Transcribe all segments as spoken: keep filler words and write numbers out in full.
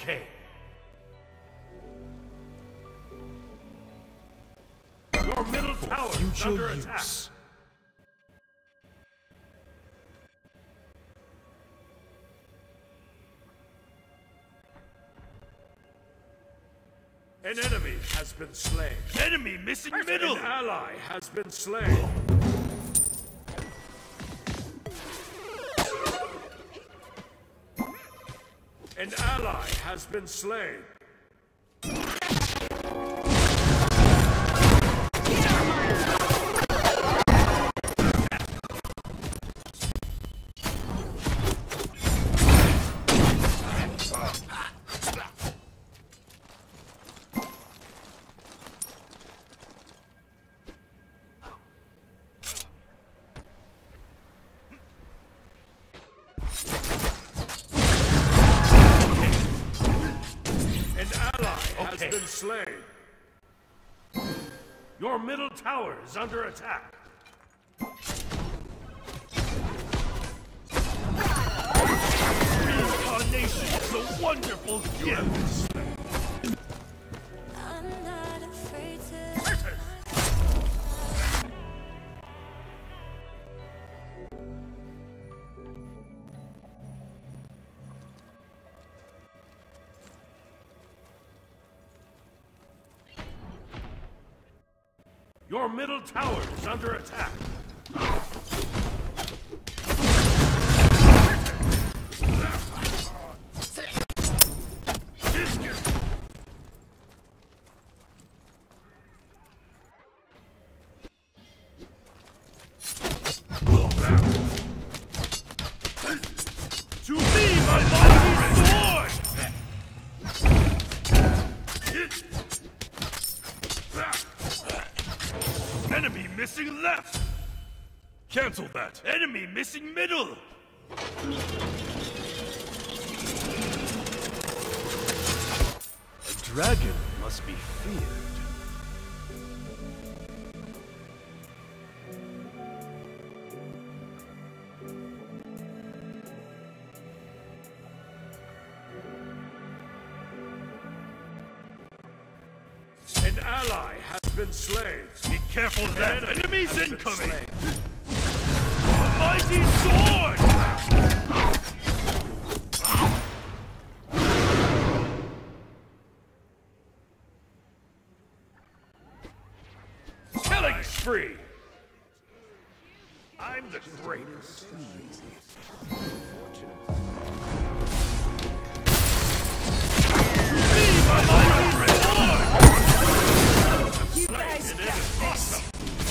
Okay. Your middle tower is under attack. An enemy has been slain. Enemy missing middle! An ally has been slain. An ally has been slain. Been slain. Your middle tower is under attack. Reincarnation is a wonderful gift. I'm not afraid to. Your middle tower is under attack. To me, my mighty sword! Enemy missing left! Cancel that! Enemy missing middle! A dragon must be feared. An ally has been slain. Be careful then. Enemies incoming. A mighty sword. Killing spree. I'm the greatest. Me, my mighty sword. You guys got this. Awesome.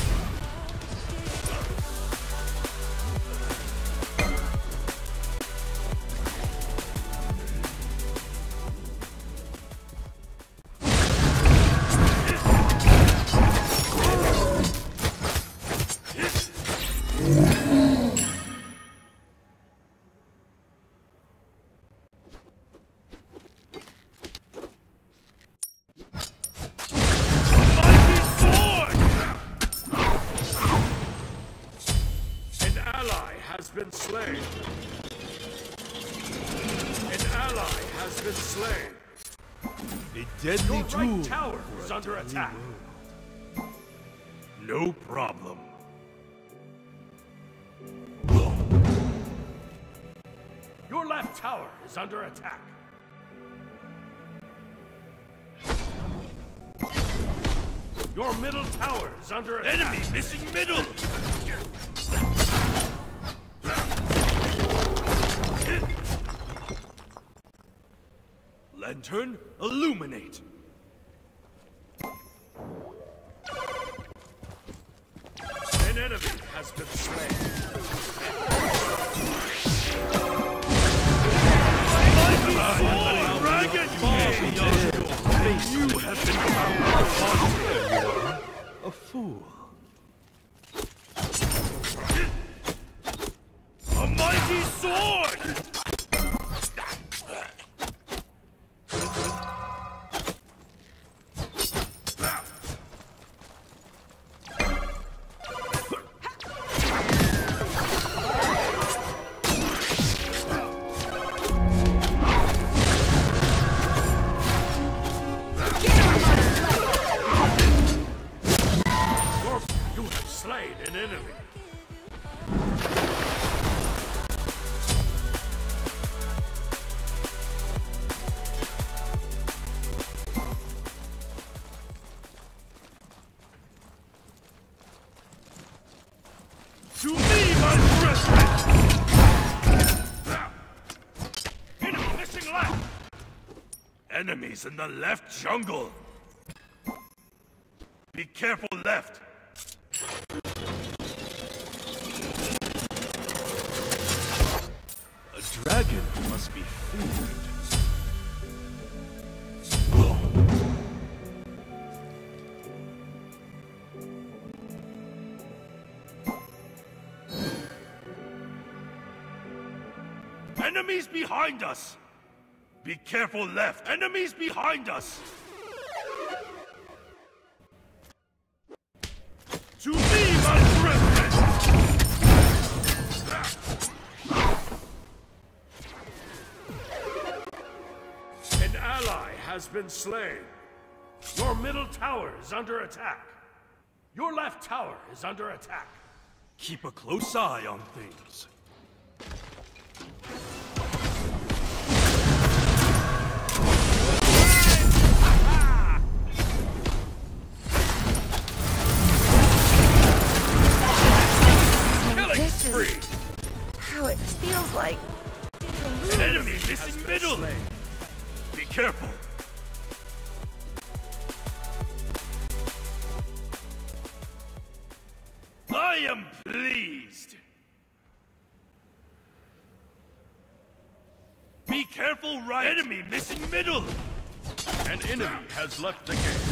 Has been slain. An ally has been slain. A deadly Your tool. Right tower is under attack. Road. No problem. Your left tower is under attack. Your middle tower is under attack. Enemy missing middle. Lantern, illuminate! An enemy has been slain. Dragon! You have been found a fool. A mighty sword! Enemies in the left jungle. Be careful left. A dragon must be feared. Enemies behind us! Be careful left! Enemies behind us! To me, my brethren! An ally has been slain. Your middle tower is under attack. Your left tower is under attack. Keep a close eye on things. How it feels like an enemy missing middle. Be careful. I am pleased. Be careful, right? Enemy missing middle. An enemy has left the game.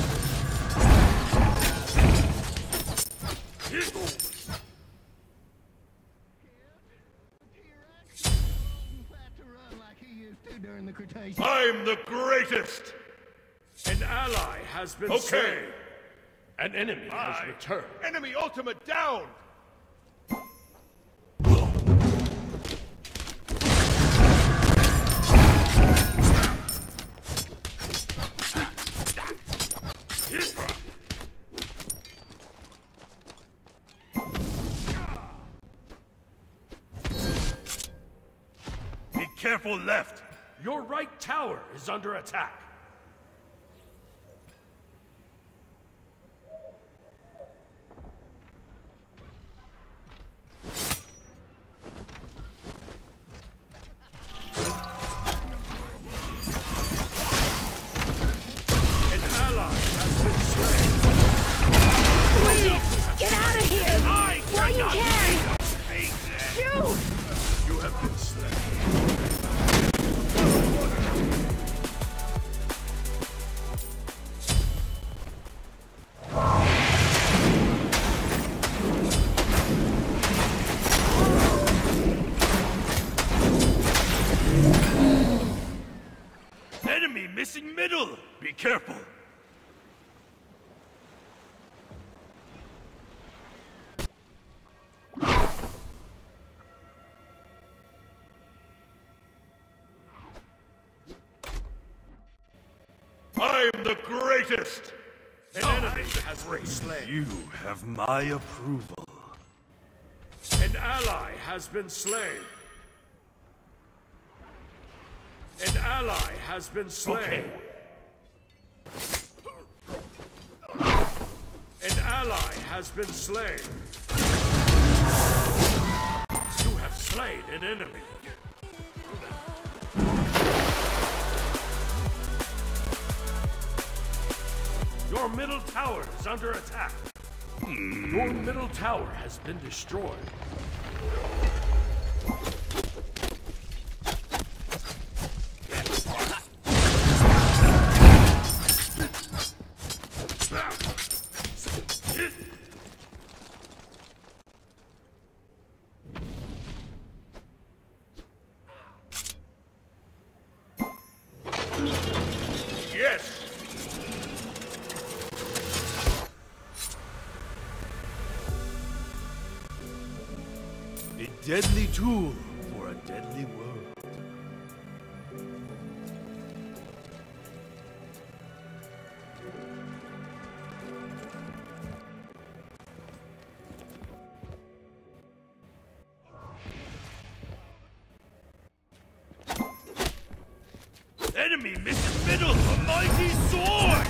During the Cretaceous. I'm the greatest! An ally has been okay. slain. An enemy Aye. has returned. Enemy ultimate down! Be careful left! Your right tower is under attack. An ally has been slain. Please, get out of here! I While you can! Shoot! You have been slain. Enemy missing middle! Be careful! I'm the greatest! An enemy has been slain. You have my approval. An ally has been slain. An ally has been slain. Okay. An ally has been slain. You have slain an enemy. Your middle tower is under attack. Hmm. Your middle tower has been destroyed. Yes! A deadly tool for a deadly world. Enemy missing middle! A mighty sword!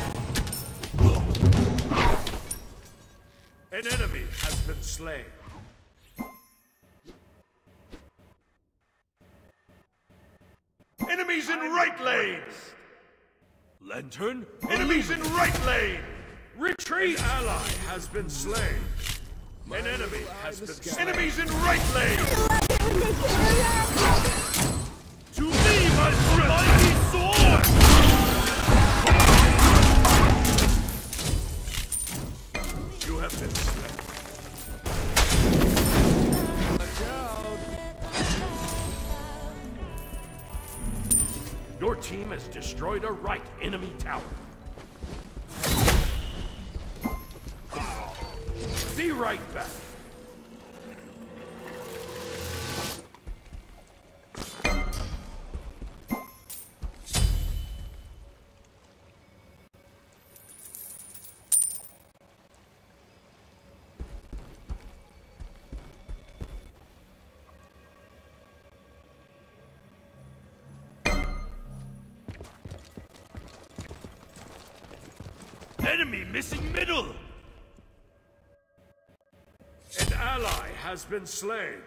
An enemy has been slain. Enemies in right lanes! Lantern, enemies in right lane! Retreat! An ally has been slain. An enemy has been slain. Enemies in right lane! To me, my mighty sword! You have been slain. Watch out! Your team has destroyed a right enemy tower. Be right back. Enemy missing middle! An ally has been slain.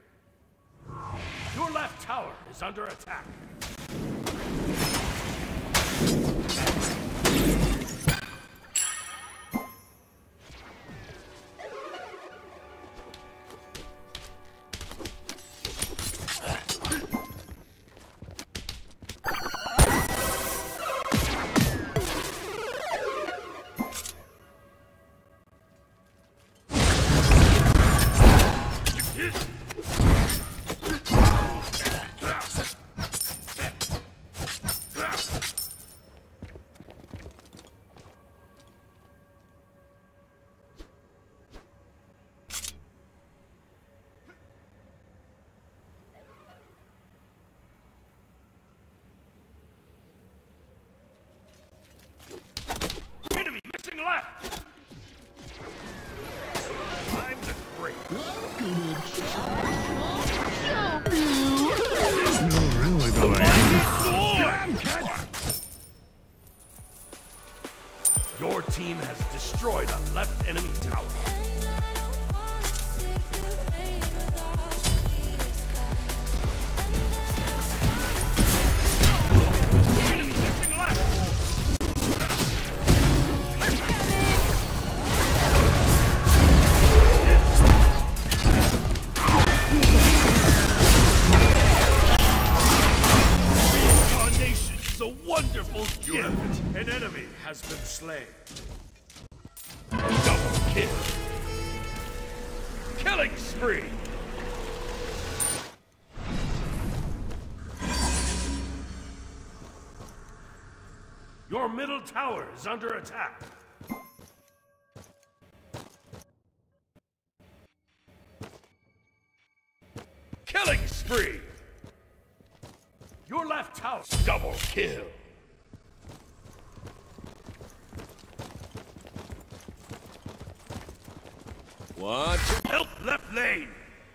Your left tower is under attack. Left. I'm the great. No, really, Your team has destroyed a left enemy tower. Wonderful gift! An enemy has been slain. Double kill. Killing spree. Your middle tower is under attack. Killing spree. Your left tower. Double kill. Watch. Help left lane.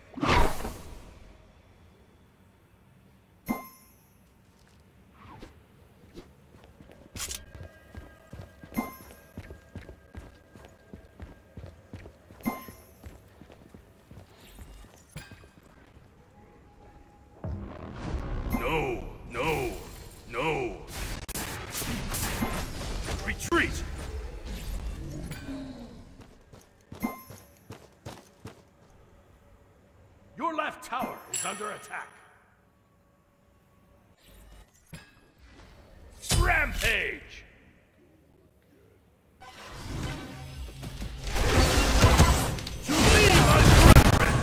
No, no, no. Retreat. Your left tower is under attack. Rampage! To me, my brethren!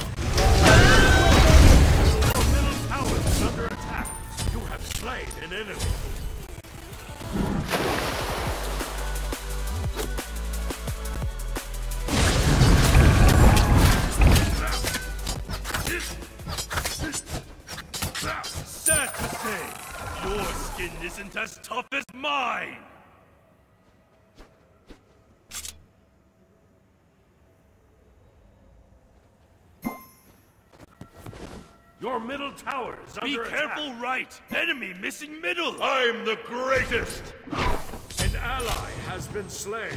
Your middle tower is under attack. You have slain an enemy. Sad to say, your skin isn't as tough as mine! Your middle tower is under attack. Be careful, right! Enemy missing middle! I'm the greatest! An ally has been slain.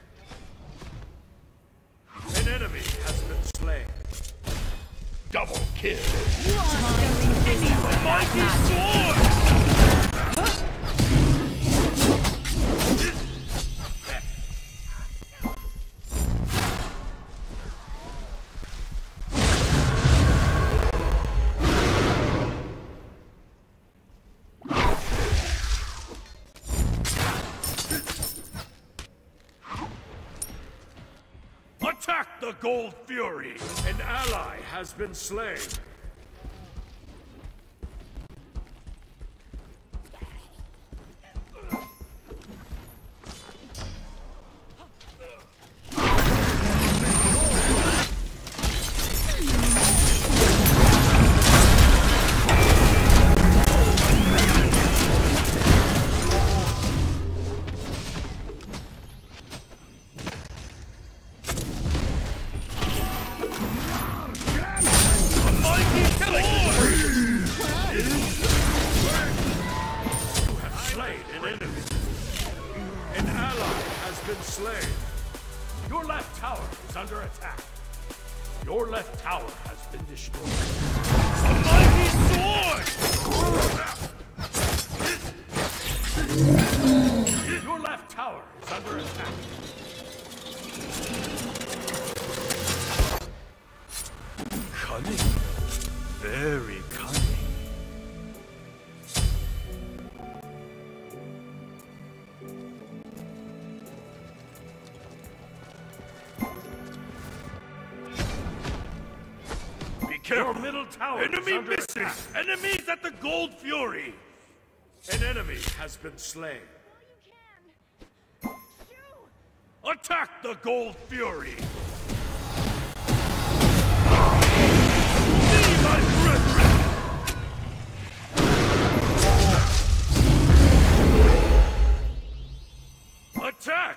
An enemy has been slain. Double kill! Mighty sword! the Gold Fury! An ally has been slain. Slain. Your left tower is under attack. Your left tower has been destroyed. A mighty sword! Your left tower is under attack. Cunning. Very cunning. Your middle tower Enemy is under missing! Attack. Enemies at the Gold Fury! An enemy has been slain. You can. Attack the Gold Fury! See my brethren! Attack!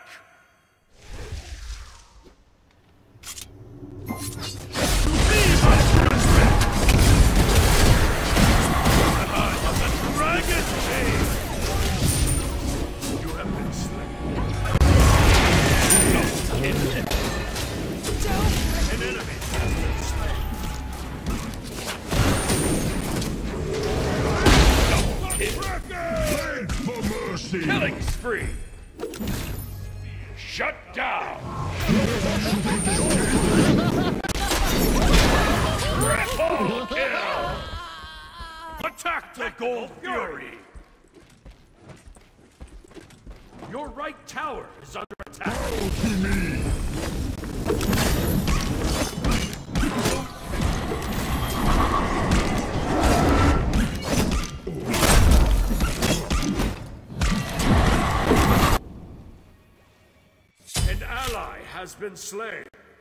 Killing spree! Shut down! Triple kill! Attack the Gold Fury! Your right tower is under attack. An ally has been slain.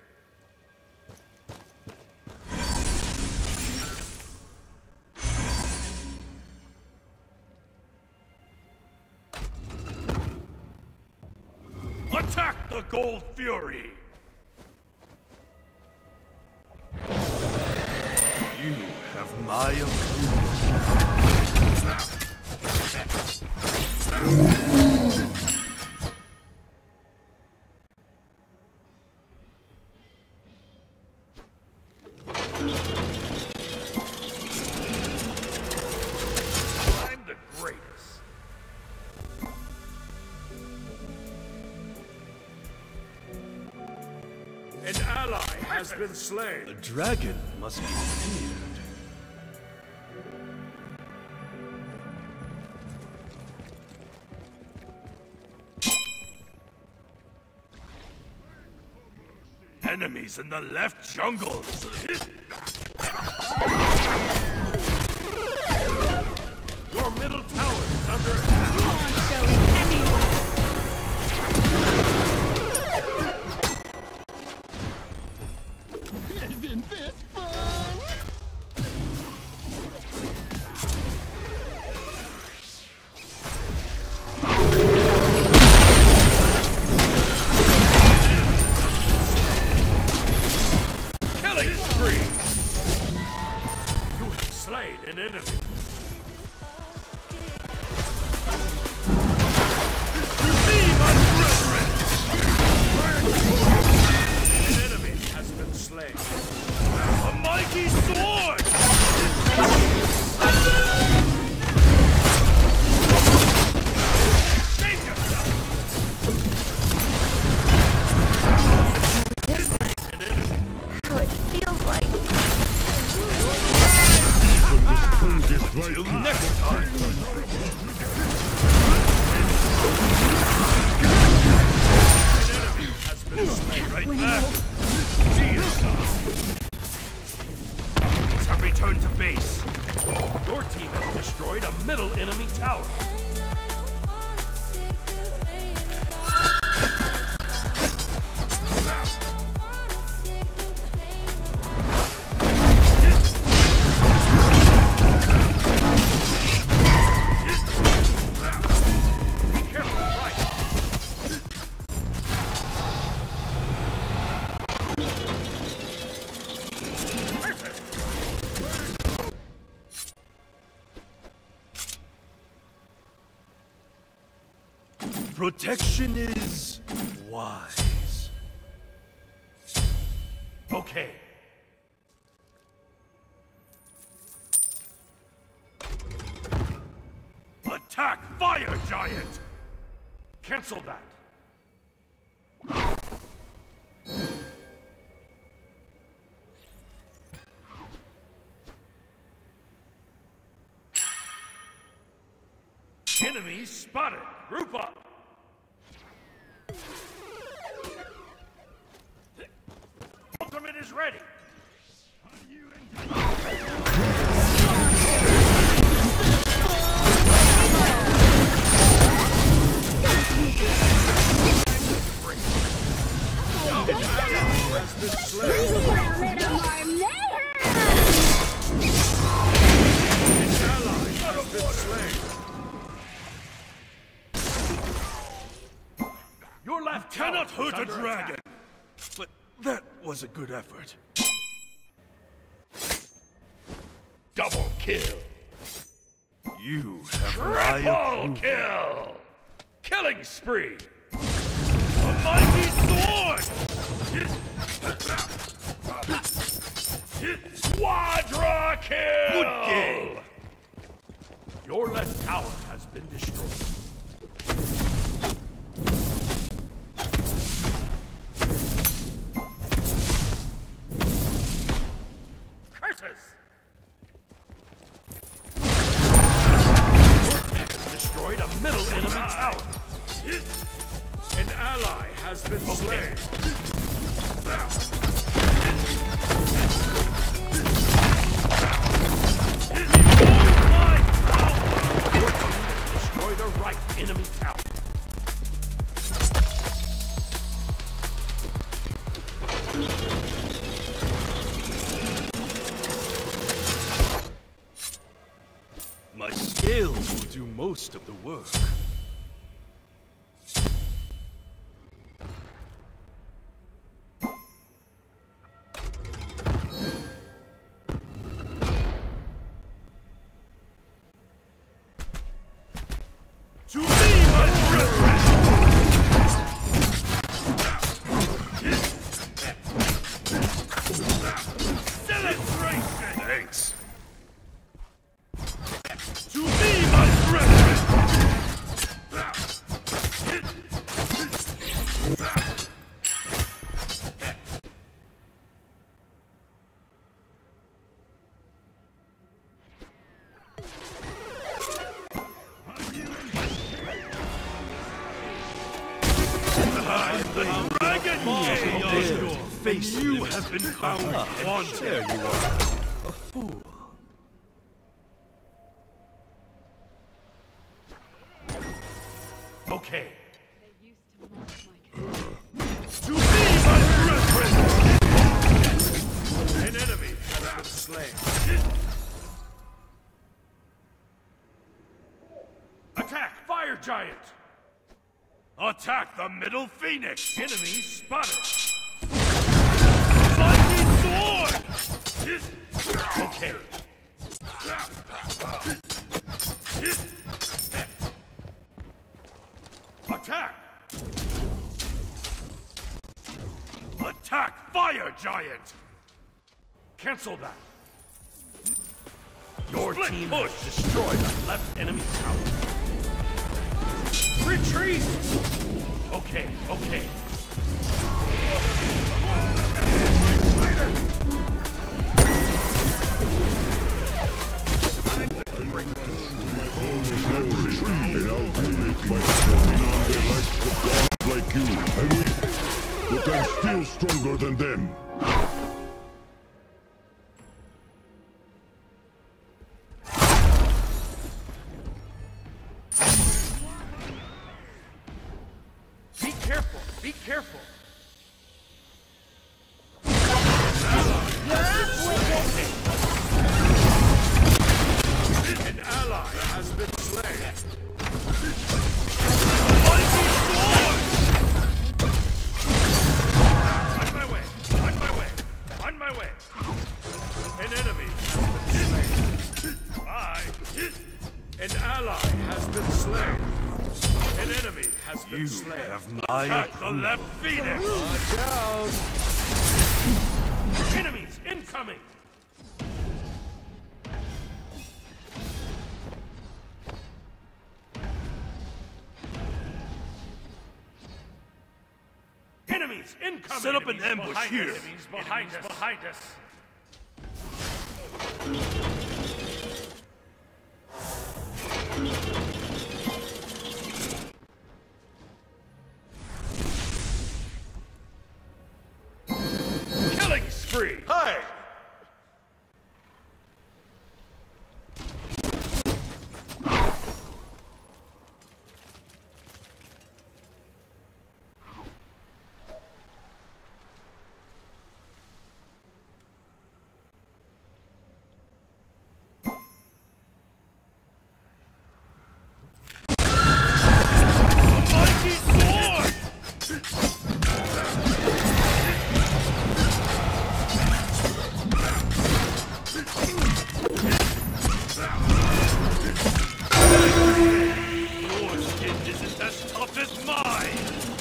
Attack the Gold Fury! You have my approval. I'm the greatest. An ally has been slain. The dragon must be feared. Enemies in the left jungles. Your middle tower is under attack. Isn't this fun? Killing spree! You have slain an enemy. See my brethren! An enemy has been slain. A mighty sword! Save yourself! An enemy. How it feels like. Till next time! An enemy has been slain right back! Have returned to base. Your team has destroyed a middle enemy tower. Protection is wise. Okay. Attack Fire Giant! Cancel that. Enemies spotted. Group up. Ultimate is ready. Your left cannot hurt a dragon, but that was a good effort. Double kill. You have triple kill. Killing spree. A mighty sword. Quadra kill. Good game. Your left tower has been destroyed. Destroyed a middle enemy tower. An ally has been slain. Destroyed a right enemy tower. My scales will do most of the work. To me, my brethren! Celebration! Thanks. To me, my brethren! Dragon Master! Face you have been found wanted. There you are. A fool. Okay. To me, my brethren! An enemy has been slain. Attack Fire Giant! Attack the Middle Phoenix! Enemy spotted! Lightning Sword! Okay. Attack! Attack Fire Giant! Cancel that! Your Split team push. Has destroyed the left enemy tower. Retreat! Okay, okay. Like you, I'm weak, but I'm still stronger than them. careful. An ally has been slain. On my way! On my way! On my way! An enemy has been slain. Bye. An ally has been slain. An enemy has been You slain. have my Attack the approval. left Phoenix! Watch out! Enemies incoming! Enemies incoming! Set up an Enemies ambush behind here. us. Enemies behind us! Behind us! Killing spree! Hi! Mighty sword! Your skin isn't as tough as mine!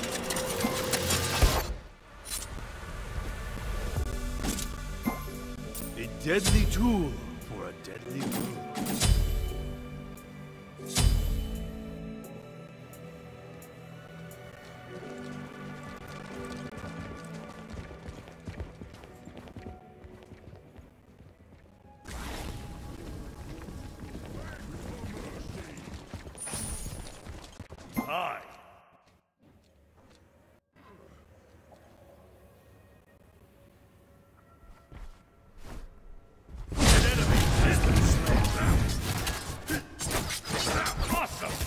A deadly tool for a deadly world. Aye. An enemy has been slain. Awesome!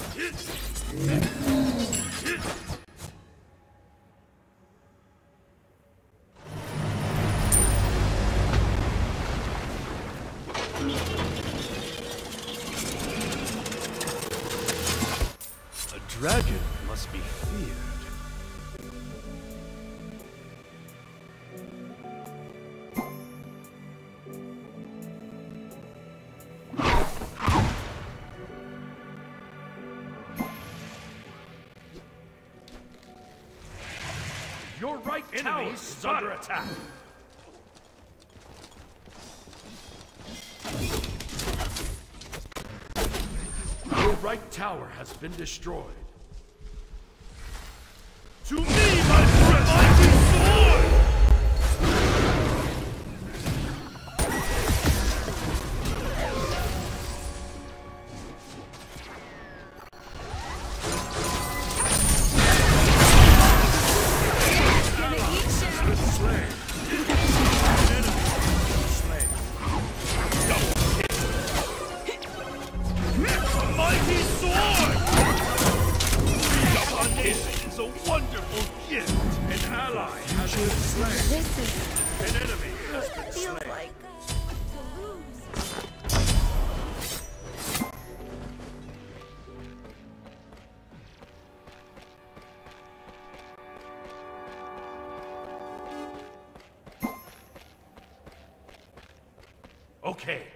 A dragon must be feared. Your right tower is under attack. Your right tower has been destroyed. To me, my mighty sword! Slain. An enemy slain. A mighty sword! This is a wonderful gift. An ally has been slain. This is An enemy has been what it feels slain. like to lose. Okay.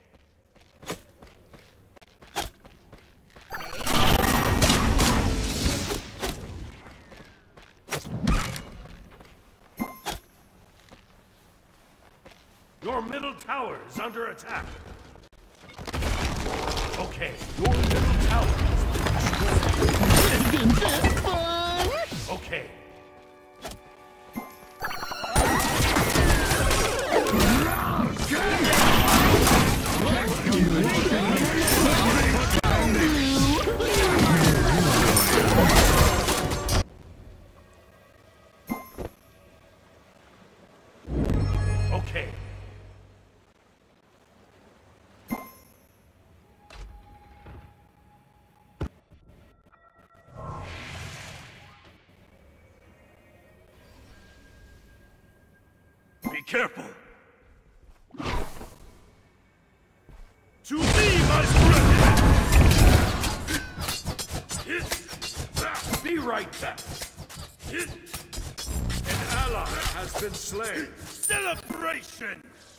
Your middle tower is under attack. Okay, your middle tower has been destroyed. Okay. Okay. careful! To me, my friend! Be right back! An ally has been slain! Celebration!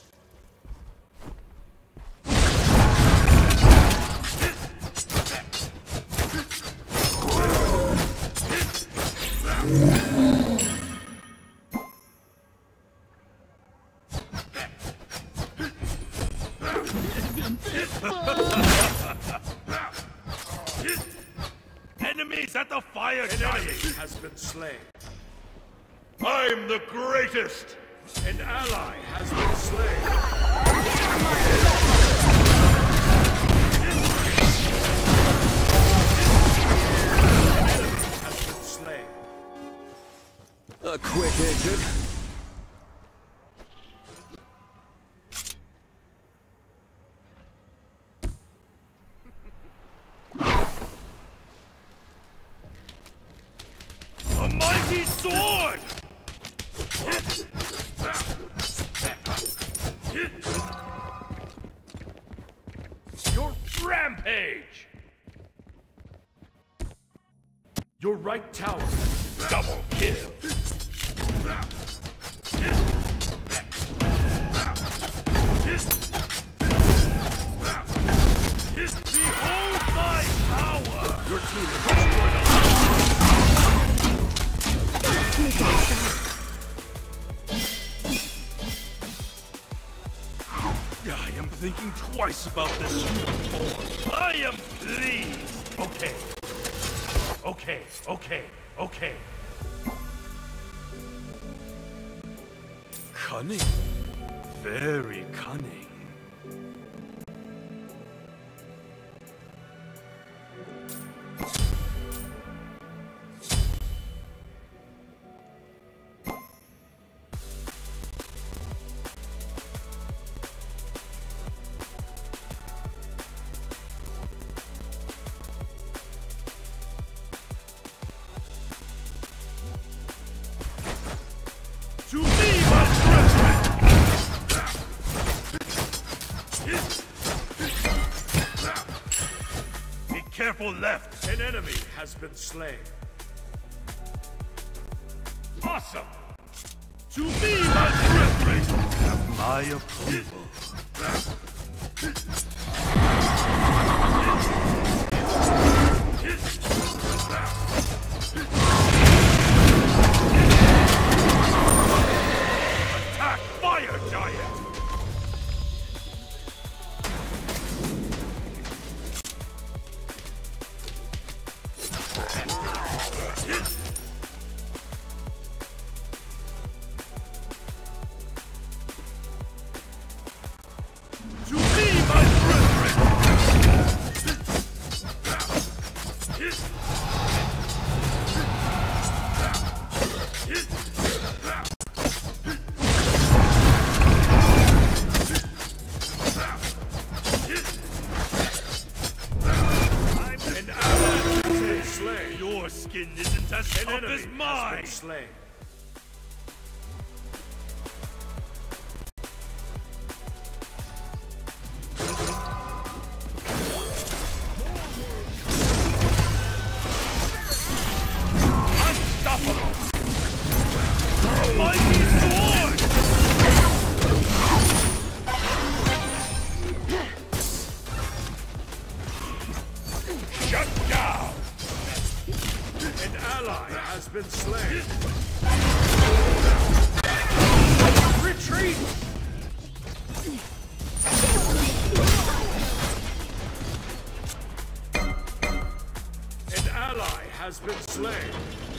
Enemies at the fire giant has been slain. I'm the greatest! An ally has been slain. An enemy has been slain. A quick exit. A mighty sword! Your rampage! Your right tower. Double kill. Behold my power! Your team has destroyed a I am thinking twice about this uniform. I am pleased. Okay. Okay, okay, okay. Cunning. Very cunning. To me, my brethren! Be careful left! An enemy has been slain. Awesome! To me, my brethren! Have my approval. Attack fire giant! To me, my brethren! I'm an ally has been slain. Your skin isn't as tough as mine. Has been slain. Unstoppable! Mighty sword! Shut down! An ally has been slain. Retreat! An ally has been slain.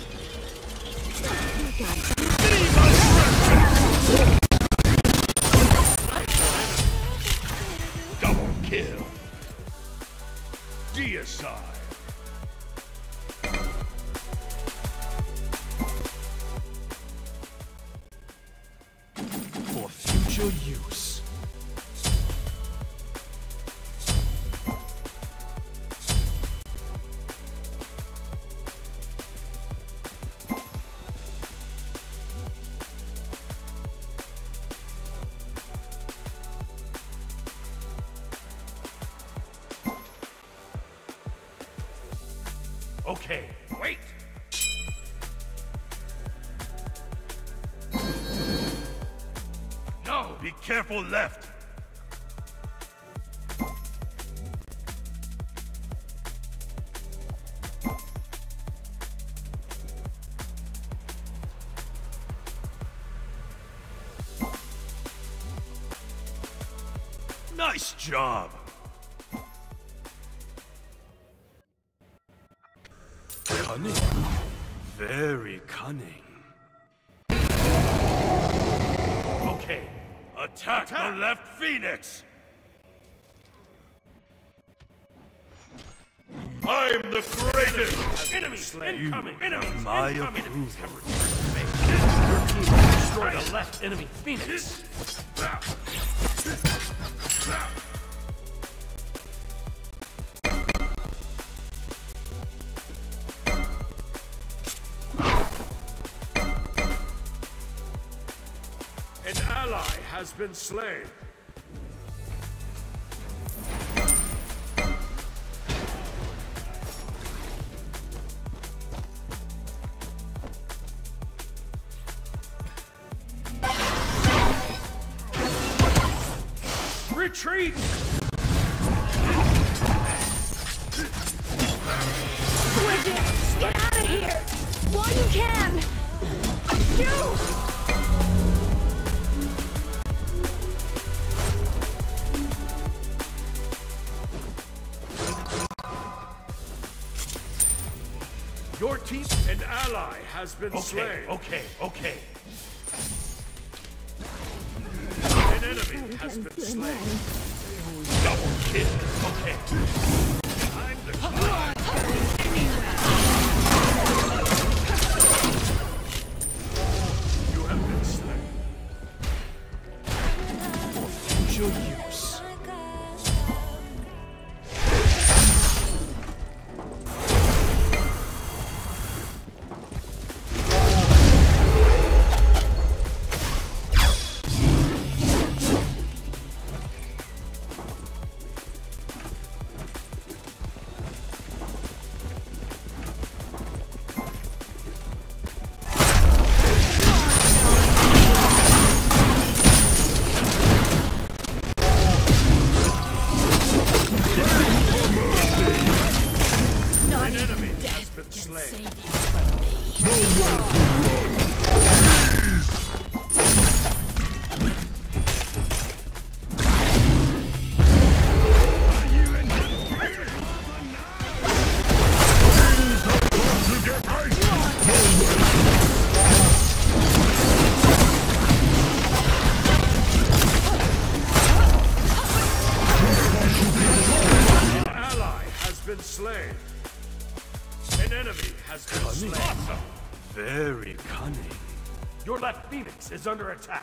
Double kill. Deicide. For future use. Okay, wait! No! Be careful left! Nice job! Cunning. Very cunning. Okay, attack, attack the left Phoenix! I'm the greatest! Enemy incoming! Enemy my incoming! approval. Your team will destroy the left enemy Phoenix! An ally has been slain. Retreat! Bridget, get out of here! While you can! You! Your team, an ally has been Okay, slain. okay, okay. An enemy has been slain. Double kill. Okay. I'm the god. You have been slain. For future use. An enemy has been slain. An ally has been slain. An enemy has been Cunning. slain. Awesome. Very cunning. Your left Phoenix is under attack.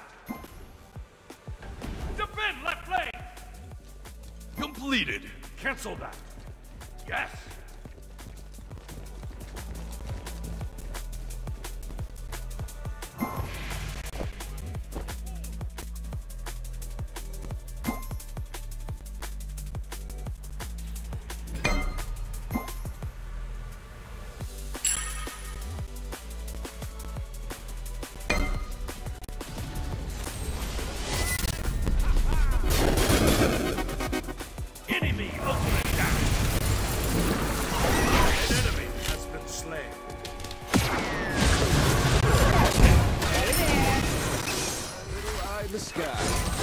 Defend left lane! Completed. Cancel that. Yes. Enemy ultimate down. An enemy has been slain. Little eye in the sky.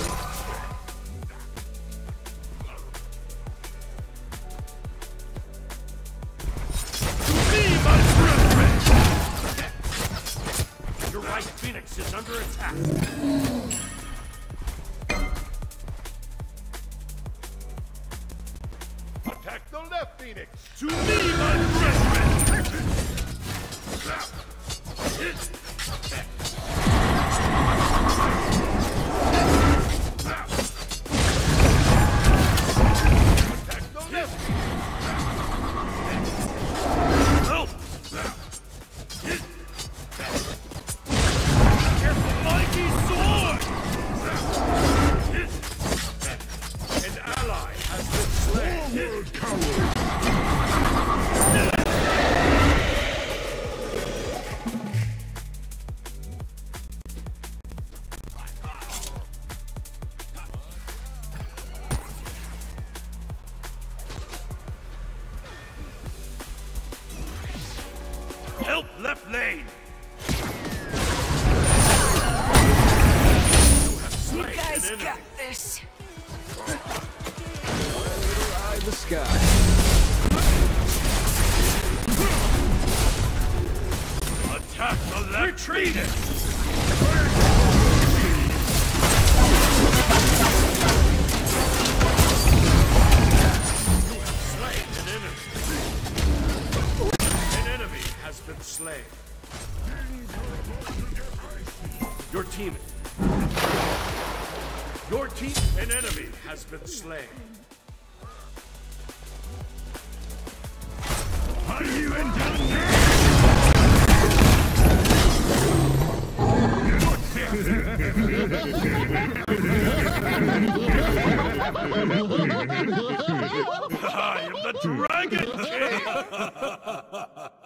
Be my brethren! Your right Phoenix is under attack. Attack the left Phoenix! To me, my brethren! Attack the left! Help! Get the mighty sword! An ally has been slain. help left lane! You guys got this. Eye in the sky. Attack the left! Retreated! Slain an enemy. An enemy has been slain. Your team. Your team. An enemy has been slain. Are you in danger? I am the Dragon King!